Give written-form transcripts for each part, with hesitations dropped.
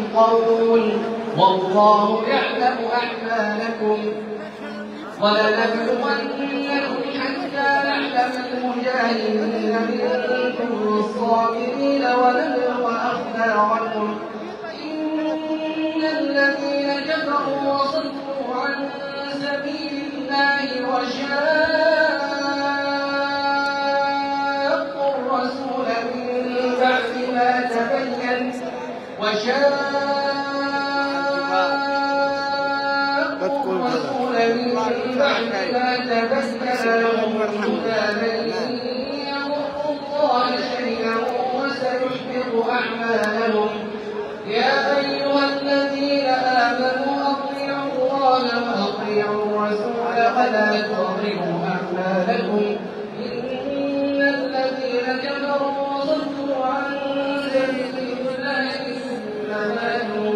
القول والله يعلم أعمالكم ولنبلونكم حتى نعلم المجاهدين منكم والصابرين ونبلو أخباركم إن الذين كفروا وصدوا عن سبيل الله وشاقوا الرسول من بعد ما تبين لهم الهدى لن يضروا الله شيئا وسيحبط أعمالهم يا أيها الذين آمنوا أطيعوا الله وأطيعوا الرسول ولا تضروا أعمالكم إن الذين كفروا وصدوا عن سبيل الله إنما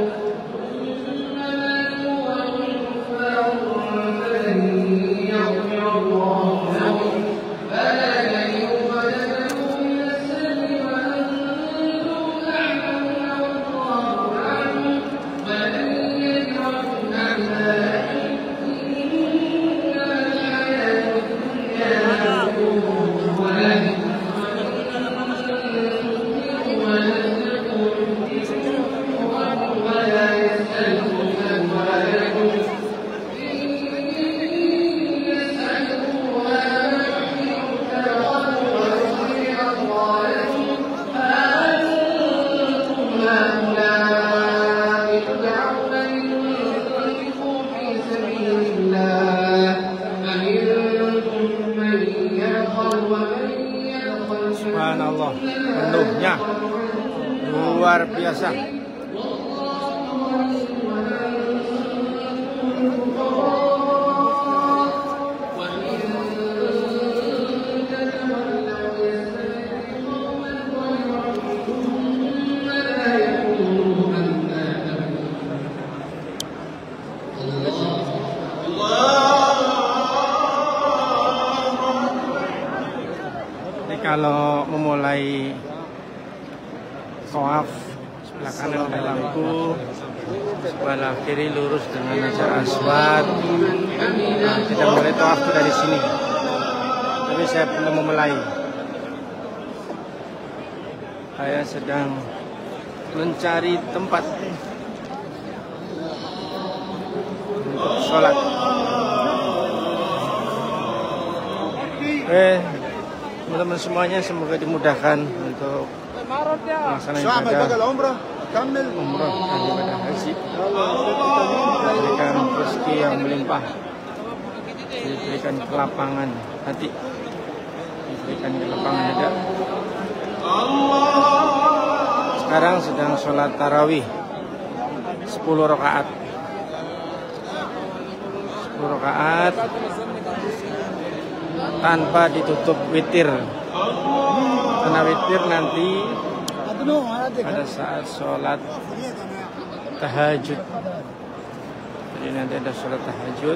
Subhanallah, penuhnya luar biasa. Kalau memulai tawaf, sebelah kanan ada lampu, sebelah kiri lurus dengan Hajar Aswad. Nah, kita mulai tawaf dari sini, tapi saya belum memulai. Saya sedang mencari tempat untuk sholat. Teman-teman semuanya semoga dimudahkan untuk melaksanakan ibadah umrah dan ibadah haji, diberikan rezeki yang melimpah, diberikan kelapangan hati, diberikan kelapangan dada. Sekarang sedang sholat tarawih 10 rakaat. 10 rakaat tanpa ditutup witir, karena witir nanti pada saat sholat tahajud. Jadi nanti ada sholat tahajud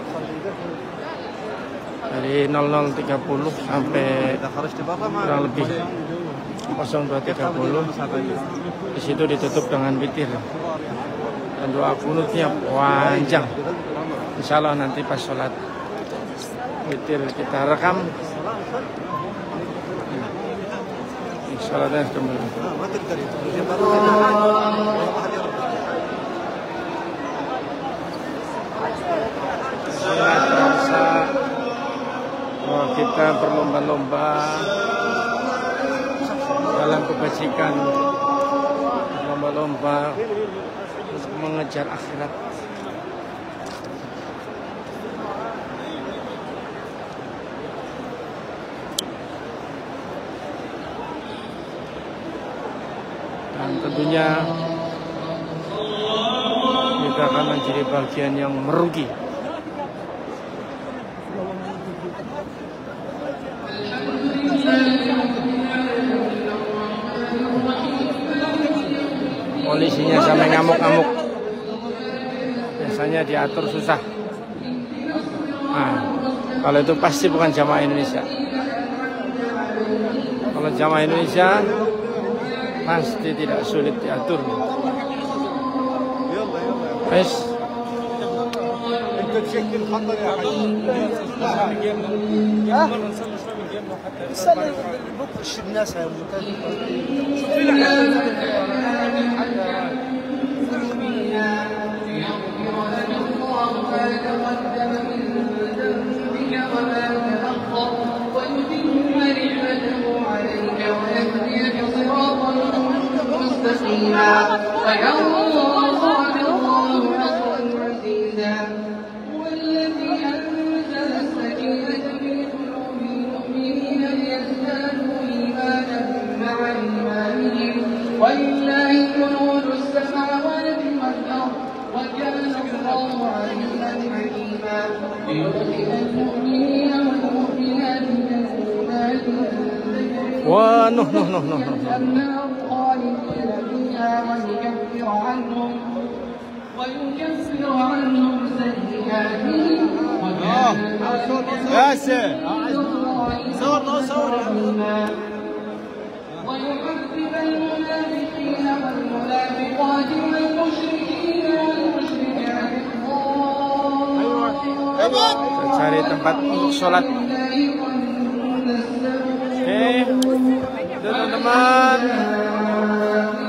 dari 00.30 sampai kurang lebih 02.30. Di situ ditutup dengan witir dan doa kunutnya panjang. Insya Allah nanti pas sholat witir kita rekam. Sholatnya kembali. Sangat terasa bahwa kita berlomba-lomba dalam kebajikan, berlomba-lomba untuk mengejar akhirat. Dan tentunya kita akan menjadi bagian yang merugi. Polisinya sampai ngamuk-ngamuk. Biasanya diatur susah. Nah, kalau itu pasti bukan jamaah Indonesia. Kalau jamaah Indonesia pasti tidak sulit diatur. Wes. انت تشكل خطر يا حبيبي. استنى بكرش الناس يا ولله جنود السماوات والأرض وكان الله عليما حكيما ليدخل المؤمنين والمؤمنات جنات Wah, noh. النار خالدين فيها ويكفر عنهم سيئاتهم وكان ياسر صور ويعذب المنافقين والمنافقات والمشركين والمشركات Cari tempat untuk sholat. Oke, teman-teman.